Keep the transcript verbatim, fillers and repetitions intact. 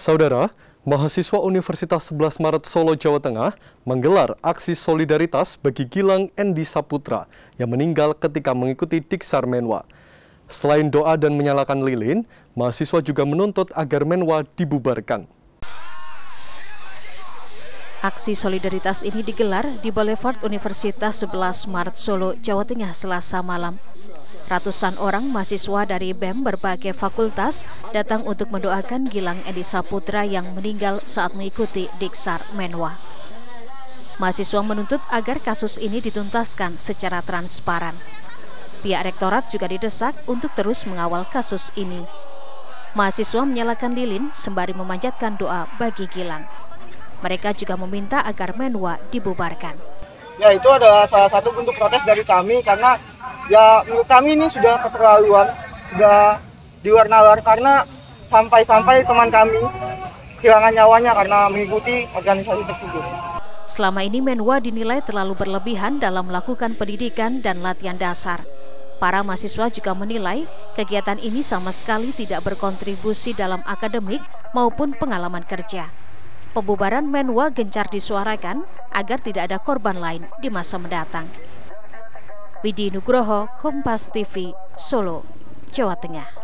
Saudara, mahasiswa Universitas sebelas Maret Solo, Jawa Tengah menggelar aksi solidaritas bagi Gilang Endi Saputra yang meninggal ketika mengikuti Diksar Menwa. Selain doa dan menyalakan lilin, mahasiswa juga menuntut agar Menwa dibubarkan. Aksi solidaritas ini digelar di Boulevard Universitas sebelas Maret Solo, Jawa Tengah, Selasa malam. Ratusan orang mahasiswa dari B E M berbagai fakultas datang untuk mendoakan Gilang Endi Saputra yang meninggal saat mengikuti Diksar Menwa. Mahasiswa menuntut agar kasus ini dituntaskan secara transparan. Pihak rektorat juga didesak untuk terus mengawal kasus ini. Mahasiswa menyalakan lilin sembari memanjatkan doa bagi Gilang. Mereka juga meminta agar Menwa dibubarkan. Ya, itu adalah salah satu bentuk protes dari kami karena ya menurut kami ini sudah keterlaluan, sudah di luar nalar karena sampai-sampai teman kami kehilangan nyawanya karena mengikuti organisasi tersebut. Selama ini Menwa dinilai terlalu berlebihan dalam melakukan pendidikan dan latihan dasar. Para mahasiswa juga menilai kegiatan ini sama sekali tidak berkontribusi dalam akademik maupun pengalaman kerja. Pembubaran Menwa gencar disuarakan agar tidak ada korban lain di masa mendatang. Widi Nugroho, Kompas T V, Solo, Jawa Tengah.